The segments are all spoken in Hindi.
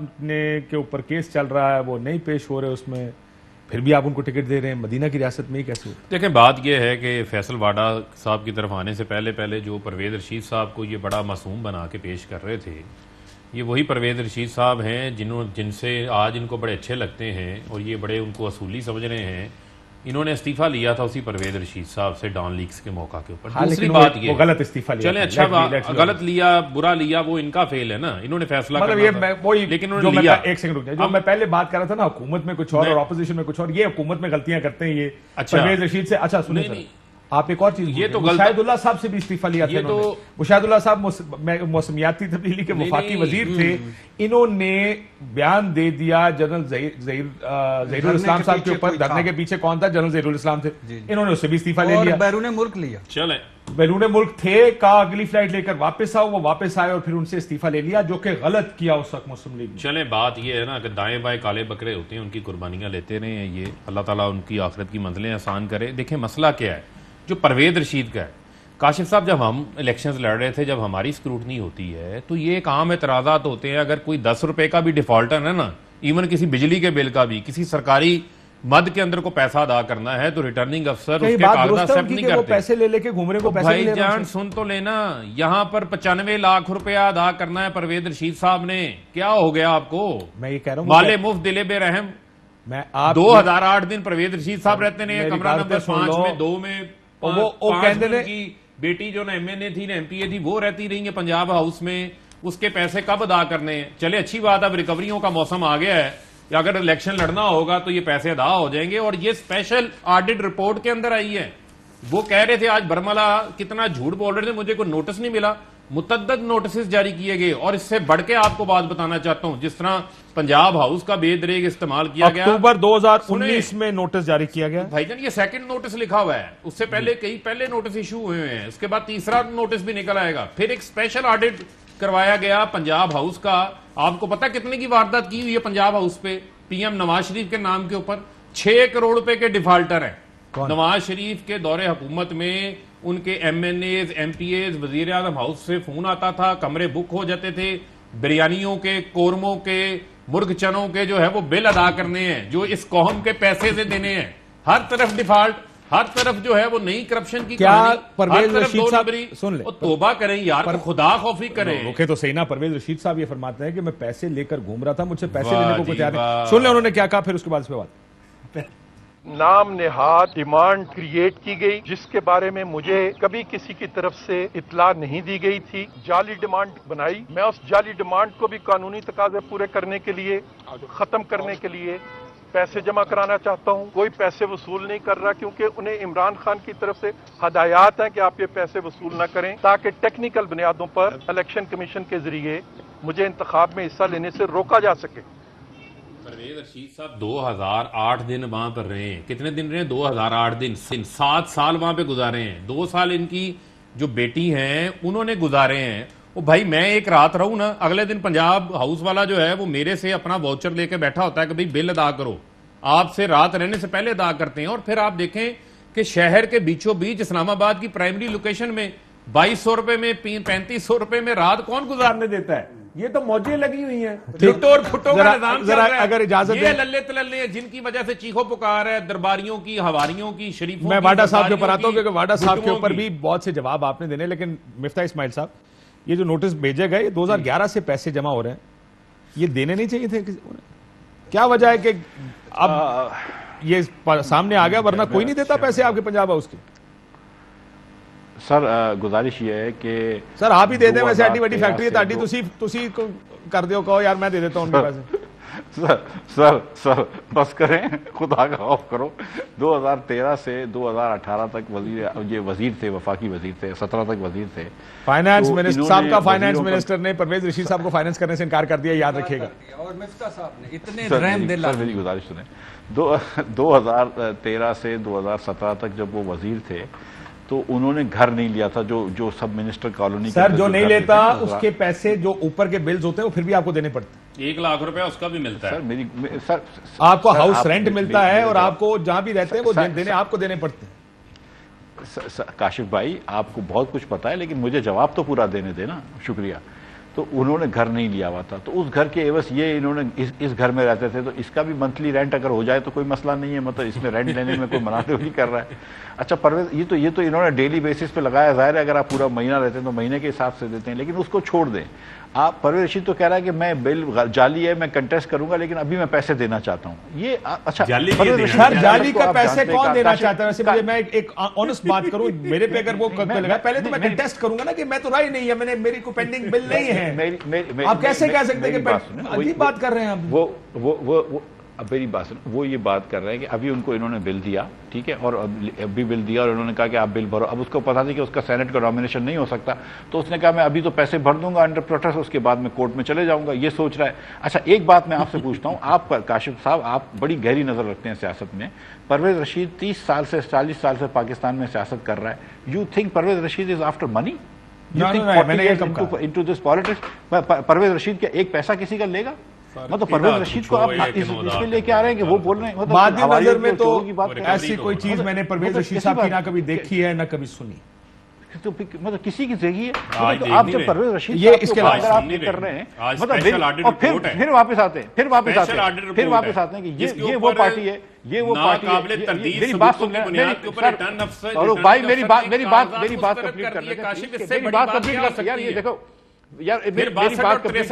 साहब ने के ऊपर केस चल रहा है, वो नहीं पेश हो रहे उसमें, फिर भी आप उनको टिकट दे रहे हैं। मदीना की रियासत में ही कैसे होता? देखें, बात यह है कि फैसल वाडा साहब की तरफ आने से पहले जो परवेज़ रशीद साहब को ये बड़ा मासूम बना के पेश कर रहे थे, ये वही परवेज़ रशीद साहब हैं जिनसे आज इनको बड़े अच्छे लगते हैं और ये बड़े उनको असूली समझ रहे हैं। इन्होंने इस्तीफा लिया था उसी परवेज़ रशीद साहब से डॉन लीक्स के मौका के ऊपर। दूसरी बात ये गलत इस्तीफा लिया, चलें अच्छा गलत लिया बुरा लिया वो इनका फेल है ना, इन्होंने फैसला मतलब ये लेकिन उन्होंने लिया। एक सेकंड रुक जाए, जो मैं पहले बात कर रहा था ना, हुकूमत में कुछ और ऑपोजिशन में कुछ और, ये हुकूमत में गलतियां करते हैं ये परवेज़ रशीद से। अच्छा सुनिए, आप एक और चीज, ये तो मुशाहिदुल्लाह साहब से भी इस्तीफा लिया था इन्होंने। मुशाहिदुल्लाह साहब मौसमियाती तब्दीली के वफाकी वजीर थे, इन्होंने बयान दे दिया जनरल ज़हीरुल इस्लाम साहब के ऊपर। धरने के पीछे कौन था? जनरल ज़हीरुल इस्लाम थे, इन्होंने उससे भी इस्तीफा ले लिया, बैरून मुल्क लिया। चले बैरून मुल्क थे, कहा अगली फ्लाइट लेकर वापस आओ, वो वापस आए और फिर उनसे इस्तीफा ले लिया, जो कि गलत किया उस वक्त मुस्लिम लीग। चले बात ये है ना कि दाएं बाएं काले बकरे होते हैं, उनकी कुर्बानियां लेते रहे हैं, ये अल्लाह ताला उनकी आखिरत की मंजिलें आसान करे। देखें मसला क्या है जो परवेज़ रशीद का है। काशिफ साहब, जब हम इलेक्शंस लड़ रहे थे, जब हमारी स्क्रूटनी होती है तो ये एक आम एतराज़ात होते हैं। अगर कोई 10 रुपए का भी डिफॉल्टर है ना, इवन किसी बिजली के बिल का भी, किसी सरकारी मद के अंदर को पैसा अदा करना है तो रिटर्निंग अफसर उसके कागजात एक्सेप्ट नहीं करते। पैसे ले लेके घूम रहे को पैसे भाई जान सुन तो लेना, यहाँ पर 95 लाख रुपया अदा करना है परवेज़ रशीद साहब ने। क्या हो गया आपको? मैं ये कह रहा हूँ माले मुफ्त दिले बेरहम। मैं 2008 दिन परवेज़ रशीद साहब रहते हैं कमरा नंबर 5 में 2 में। वो कहते की बेटी जो ना एमएनए थी ना एमपीए थी वो रहती रही है पंजाब हाउस में, उसके पैसे कब अदा करने हैं? चले अच्छी बात, अब रिकवरियों का मौसम आ गया है, अगर इलेक्शन लड़ना होगा तो ये पैसे अदा हो जाएंगे। और ये स्पेशल ऑडिट रिपोर्ट के अंदर आई है। वो कह रहे थे आज बरमला कितना झूठ बोल रहे थे, मुझे कोई नोटिस नहीं मिला, मुतद्दद नोटिस जारी किए गए। और इससे बढ़ के आपको बात बताना चाहता हूं, जिस तरह पंजाब हाउस का बेदरेग इस्तेमाल किया गया, अक्टूबर 2019 में नोटिस जारी किया गया। भाईजान ये सेकंड नोटिस लिखा हुआ है, उससे पहले कई पहले नोटिस इशू हुए हैं, उसके बाद तीसरा नोटिस भी निकल आएगा। फिर एक स्पेशल ऑडिट करवाया गया पंजाब हाउस का। आपको पता कितने की वारदात की हुई है पंजाब हाउस पे? पीएम नवाज शरीफ के नाम के ऊपर 6 करोड़ रुपए के डिफॉल्टर हैं। नवाज शरीफ के दौरे हुकूमत में उनके एमएनएज एमपीएज वजीर आजम हाउस से फोन आता था, कमरे बुक हो जाते थे, बिरयानियों के, कोरमों के, मुर्ग चनों के जो है वो बिल अदा करने हैं, जो इस कौम के पैसे से देने हैं। हर तरफ डिफॉल्ट, हर तरफ जो है वो नई करप्शन की कहानी। परवेज़ रशीद साहब सुन ले, तोबा करें यार, खुदा खौफी करें। रुके तो सही ना, परवेज़ रशीद साहब ये फरमाते हैं कि मैं पैसे लेकर घूम रहा था, मुझसे पैसे लेने को कोई तैयार नहीं। सुन ले उन्होंने क्या कहा, फिर उसके बाद इस पे बात। नाम नेहाद डिमांड क्रिएट की गई जिसके बारे में मुझे कभी किसी की तरफ से इतला नहीं दी गई थी। जाली डिमांड बनाई। मैं उस जाली डिमांड को भी कानूनी तकाजे पूरे करने के लिए, खत्म करने के लिए पैसे जमा कराना चाहता हूं। कोई पैसे वसूल नहीं कर रहा, क्योंकि उन्हें इमरान खान की तरफ से हदायत है कि आप ये पैसे वसूल न करें, ताकि टेक्निकल बुनियादों पर इलेक्शन कमीशन के जरिए मुझे इंतखाब में हिस्सा लेने से रोका जा सके। परवेज़ रशीद साहब 2008 दिन वहां पर रहे हैं। कितने दिन रहे? 2008 दिन। 7 साल वहां पे गुजारे हैं। 2 साल इनकी जो बेटी हैं उन्होंने गुजारे हैं। वो भाई मैं एक रात रहूं ना, अगले दिन पंजाब हाउस वाला जो है वो मेरे से अपना वाउचर लेके बैठा होता है कि भाई बिल अदा करो। आपसे रात रहने से पहले अदा करते हैं। और फिर आप देखें कि शहर के बीचों बीच इस्लामाबाद की प्राइमरी लोकेशन में 2200 रुपए में 3500 रुपए में रात कौन गुजारने देता है? ये तो मौजें लगी हुई हैं, फुटो और फुटो का निजाम चल रहा है। अगर इजाजत ये लल्ले तलल्ले हैं जिनकी वजह से चीखो पुकार है दरबारियों की, हवारियों की, शरीफों। मैं वाडा साहब के ऊपर आता हूं क्योंकि वाडा साहब के ऊपर भी बहुत से जवाब आपने देने। लेकिन मिफ्ता इस्माइल साहब, ये जो नोटिस भेजे गए 2011 से पैसे जमा हो रहे हैं, ये देने नहीं चाहिए थे? क्या वजह है कि अब ये सामने आ गया, वरना कोई नहीं देता पैसे आपके पंजाब हाउस के? सर गुजारिश ये है कि सर आप ही दे दें, वैसे एडी वड्डी फैक्ट्री ताड़ी तुसी कर दो, कहो यार मैं दे देता हूं उनके पैसे। सर बस करें, खुदा का खौफ करो। 2013 से 2018 तक वजीर थे, वफाकी वजीर थे, 17 तक वजीर थे। फाइनेंस मिनिस्टर साहब का, फाइनेंस मिनिस्टर ने परवेज़ रशीद साहब को फाइनेंस करने से इनकार कर दिया, याद रखिएगा। और मिफ्ता साहब ने इतने रहम दिल। सर मेरी गुजारिश सुने, 2013 से 2017 तक जब वो वजीर थे तो उन्होंने घर नहीं लिया था, जो सब मिनिस्टर कॉलोनी। सर जो नहीं लेता उसके पैसे जो ऊपर के बिल्स होते हैं वो फिर भी आपको देने पड़ते हैं। 1 लाख रुपया उसका भी मिलता है। सर आपको हाउस रेंट मिलता है और आपको जहां भी रहते हैं वो देने आपको देने पड़ते हैं। काशिफ भाई आपको बहुत कुछ पता है, लेकिन मुझे जवाब तो पूरा देने देना। शुक्रिया। तो उन्होंने घर नहीं लिया हुआ था, तो उस घर के एवज ये इन्होंने इस घर में रहते थे, तो इसका भी मंथली रेंट अगर हो जाए तो कोई मसला नहीं है, मतलब इसमें रेंट लेने में कोई मना तो नहीं कर रहा है। अच्छा परवेज, ये तो इन्होंने डेली बेसिस पे लगाया, जाहिर है अगर आप पूरा महीना रहते हैं तो महीने के हिसाब से देते हैं, लेकिन उसको छोड़ दें आप। परवेज रशीद तो कह रहा है कि मैं बिल जाली है, मैं कंटेस्ट करूंगा, लेकिन अभी मैं पैसे देना चाहता हूँ। ये अच्छा जाली का पैसे कौन देना चाहता है? वैसे मुझे मैं एक ऑनेस्ट बात करूं, मेरे पे अगर वो लगा पहले तो मैं कंटेस्ट करूंगा ना कि मैं तो राय नहीं है, मैंने मेरी को पेंडिंग बिल नहीं है। आप कैसे कह सकते हैं कि अजीब बात कर रहे हैं आप? वो अब मेरी बात सुनो, वो ये बात कर रहे हैं कि अभी उनको इन्होंने बिल दिया, ठीक है, और अभी बिल दिया और उन्होंने कहा कि आप बिल भरो। अब उसको पता नहीं कि उसका सेनेट का नॉमिनेशन नहीं हो सकता, तो उसने कहा मैं अभी तो पैसे भर दूंगा अंडर प्रोटेस्ट, उसके बाद मैं कोर्ट में चले जाऊंगा, ये सोच रहा है। अच्छा एक बात मैं आपसे पूछता हूँ, आप काशिफ साहब आप बड़ी गहरी नजर रखते हैं सियासत में। परवेज रशीद 30 साल से 40 साल से पाकिस्तान में सियासत कर रहा है। You think Parvez Rashid is after money? Into this politics Parvez Rashid का एक पैसा किसी का लेगा? मतलब परवेज रशीद को आप इसमें लेके आ रहे हैं कि वो बोल रहे हैं, मतलब नजर में तो ऐसी कोई चीज मैंने परवेज रशीद साहब की ना कभी देखी है ना कभी सुनी, तो मतलब किसी की जगह है, तो आप जब परवेज रशीद ये इसके बाद आप ये कर रहे हैं, मतलब फिर वापस आते हैं कि ये वो पार्टी है, ये वो पार्टी है। मेरी बात सुन और भाई मेरी बात कंप्लीट करने दें, मेरी बात कंप्लीट कर सकते हैं। ये देखो यार मेरी बात कंप्लीट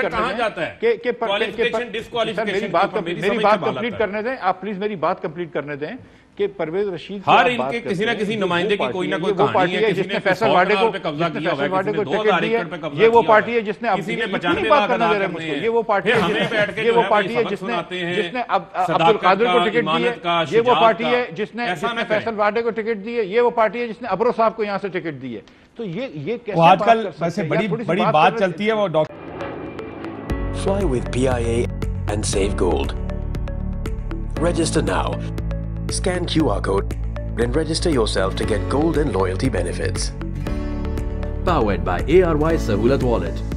करने दें आप प्लीज, मेरी बात कंप्लीट करने दें कि परवेज रशीद हर इनके किसी ना किसी नुमाइंदे की कोई ना कोई कहानी है, जिसने फैसल वाडे को टिकट दी है, ये वो पार्टी है जिसने बात करना दे रहे हैं मुझको, ये वो पार्टी है जिसने अब्दुल कादिर को टिकट दी है, ये वो पार्टी है जिसने फैसल वाडे को टिकट दी है, ये वो पार्टी है जिसने अबरो साहब को यहाँ से टिकट दी है। तो ये कैसे आजकल वैसे बड़ी बात चलती है वो doctor. Fly with PIA and save gold. Register now. Scan QR code and register yourself to get gold and loyalty benefits. Powered by ARY Sahulat Wallet.